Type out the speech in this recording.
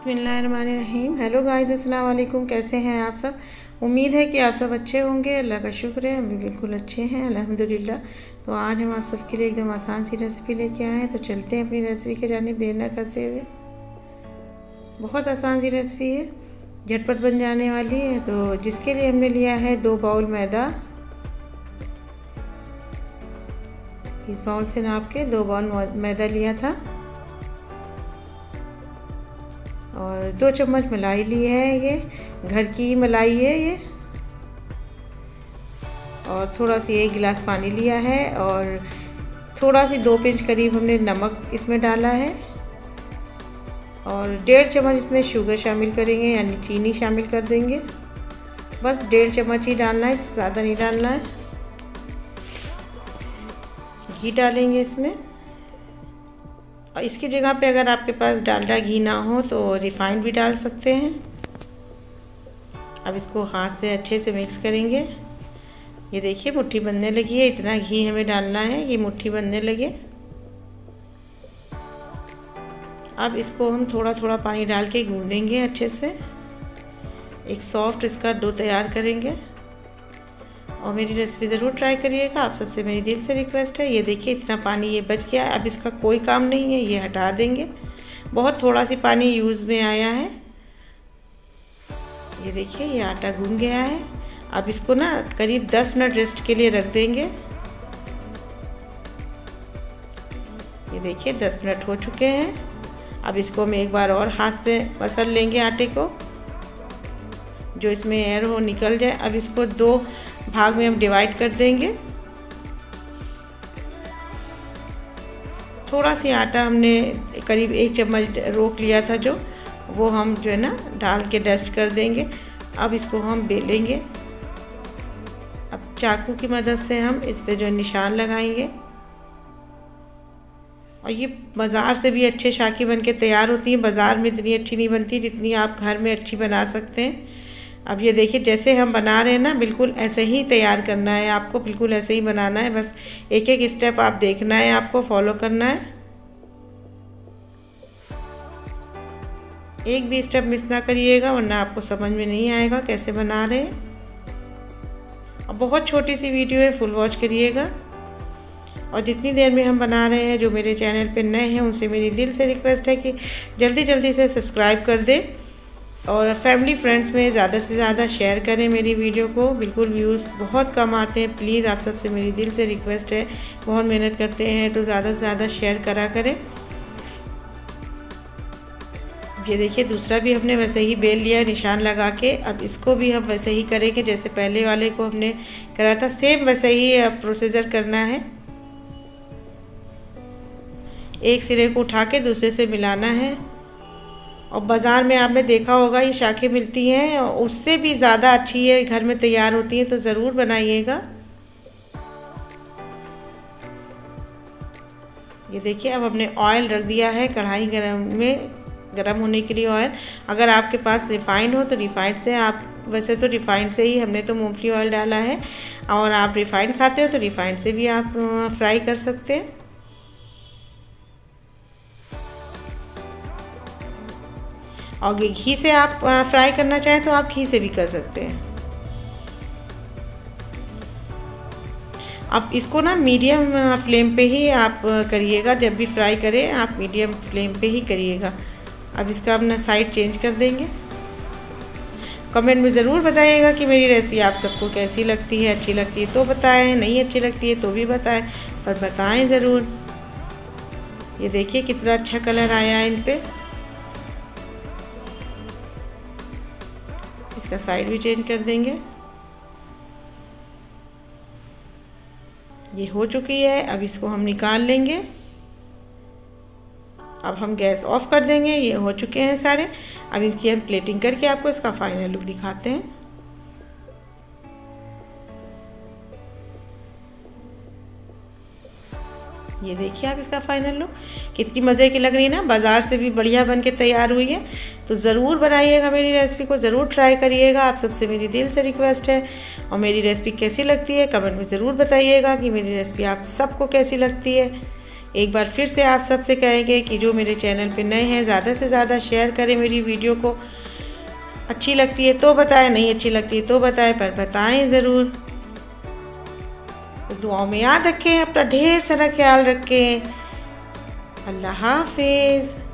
बिस्मिल्लाहिर्रहमानिर्रहीम। Hello guys, अस्सलाम वालेकुम। कैसे हैं आप सब? उम्मीद है कि आप सब अच्छे होंगे। अल्लाह का शुक्र है, हम भी बिल्कुल अच्छे हैं अल्हम्दुलिल्लाह। तो आज हम आप सबके लिए एकदम आसान सी रेसिपी लेके आए हैं। तो चलते हैं अपनी रेसिपी के जानिब देर न करते हुए। बहुत आसान सी रेसिपी है, झटपट बन जाने वाली है। तो जिसके लिए हमने लिया है 2 बाउल मैदा। इस बाउल से नाप के 2 बाउल मैदा लिया था और 2 चम्मच मलाई ली है। ये घर की मलाई है ये। और थोड़ा सी 1 गिलास पानी लिया है और थोड़ा सी 2 पिंच करीब हमने नमक इसमें डाला है और 1.5 चम्मच इसमें शुगर शामिल करेंगे, यानी चीनी शामिल कर देंगे। बस 1.5 चम्मच ही डालना है, ज़्यादा नहीं डालना है। घी डालेंगे इसमें। और इसकी जगह पे अगर आपके पास डालडा घी ना हो तो रिफाइंड भी डाल सकते हैं। अब इसको हाथ से अच्छे से मिक्स करेंगे। ये देखिए मुट्ठी बनने लगी है। इतना घी हमें डालना है कि मुट्ठी बनने लगे। अब इसको हम थोड़ा थोड़ा पानी डाल के गूंदेंगे अच्छे से। एक सॉफ्ट इसका डो तैयार करेंगे और मेरी रेसिपी ज़रूर ट्राई करिएगा। आप सबसे मेरी दिल से रिक्वेस्ट है। ये देखिए इतना पानी ये बच गया। अब इसका कोई काम नहीं है, ये हटा देंगे। बहुत थोड़ा सी पानी यूज़ में आया है। ये देखिए ये आटा गूंद गया है। अब इसको ना करीब 10 मिनट रेस्ट के लिए रख देंगे। ये देखिए 10 मिनट हो चुके हैं। अब इसको हम एक बार और हाथ से मसल लेंगे आटे को, जो इसमें एयर हो निकल जाए। अब इसको 2 भाग में हम डिवाइड कर देंगे। थोड़ा सी आटा हमने करीब 1 चम्मच रोक लिया था, वो हम जो है ना डाल के डस्ट कर देंगे। अब इसको हम बेलेंगे। अब चाकू की मदद से हम इस पे जो निशान लगाएंगे। और ये बाज़ार से भी अच्छे शाकी बन के तैयार होती हैं। बाज़ार में इतनी अच्छी नहीं बनती जितनी आप घर में अच्छी बना सकते हैं। अब ये देखिए जैसे हम बना रहे हैं ना, बिल्कुल ऐसे ही तैयार करना है आपको। बिल्कुल ऐसे ही बनाना है। बस एक एक स्टेप आप देखना है, आपको फॉलो करना है। एक भी स्टेप मिस ना करिएगा, वरना आपको समझ में नहीं आएगा कैसे बना रहे हैं। और बहुत छोटी सी वीडियो है, फुल वॉच करिएगा। और जितनी देर में हम बना रहे हैं, जो मेरे चैनल पे नए हैं उनसे मेरी दिल से रिक्वेस्ट है कि जल्दी जल्दी से सब्सक्राइब कर दें और फैमिली फ्रेंड्स में ज़्यादा से ज़्यादा शेयर करें मेरी वीडियो को। बिल्कुल व्यूज़ बहुत कम आते हैं। प्लीज़ आप सबसे मेरी दिल से रिक्वेस्ट है, बहुत मेहनत करते हैं तो ज़्यादा से ज़्यादा शेयर करा करें। ये देखिए दूसरा भी हमने वैसे ही बेल लिया निशान लगा के। अब इसको भी हम वैसे ही करेंगे जैसे पहले वाले को हमने करा था। सेम वैसे ही प्रोसीजर करना है। एक सिरे को उठा के दूसरे से मिलाना है। और बाज़ार में आपने देखा होगा ये शाखें मिलती हैं, उससे भी ज़्यादा अच्छी है घर में तैयार होती हैं। तो ज़रूर बनाइएगा। ये देखिए अब हमने ऑयल रख दिया है कढ़ाई गरम होने के लिए ऑयल। अगर आपके पास रिफ़ाइंड हो तो रिफ़ाइंड से आप, वैसे तो रिफ़ाइंड से ही हमने तो मूंगफली ऑयल डाला है। और आप रिफ़ाइंड खाते हो तो रिफ़ाइंड से भी आप फ्राई कर सकते हैं। और घी से आप फ्राई करना चाहें तो आप घी से भी कर सकते हैं। अब इसको ना मीडियम फ्लेम पे ही आप करिएगा। जब भी फ्राई करें आप मीडियम फ्लेम पे ही करिएगा। अब इसका अपना साइड चेंज कर देंगे। कमेंट में ज़रूर बताइएगा कि मेरी रेसिपी आप सबको कैसी लगती है। अच्छी लगती है तो बताएं, नहीं अच्छी लगती है तो भी बताएं, पर बताएं ज़रूर। ये देखिए कितना अच्छा कलर आया है इन पे। इसका साइड भी चेंज कर देंगे। ये हो चुकी है। अब इसको हम निकाल लेंगे। अब हम गैस ऑफ कर देंगे। ये हो चुके हैं सारे। अब इसकी हम प्लेटिंग करके आपको इसका फाइनल लुक दिखाते हैं। ये देखिए आप इसका फाइनल लुक कितनी मज़े की लग रही है ना। बाज़ार से भी बढ़िया बन के तैयार हुई है। तो ज़रूर बनाइएगा, मेरी रेसिपी को ज़रूर ट्राई करिएगा। आप सबसे मेरी दिल से रिक्वेस्ट है। और मेरी रेसिपी कैसी लगती है कमेंट में ज़रूर बताइएगा कि मेरी रेसिपी आप सबको कैसी लगती है। एक बार फिर से आप सबसे कहेंगे कि जो मेरे चैनल पे नए हैं ज़्यादा से ज़्यादा शेयर करें मेरी वीडियो को। अच्छी लगती है तो बताएं, नहीं अच्छी लगती है तो बताएं, पर बताएं ज़रूर। दुआओं में याद रखें, अपना ढेर सारा ख्याल रखें। अल्लाह हाफिज़।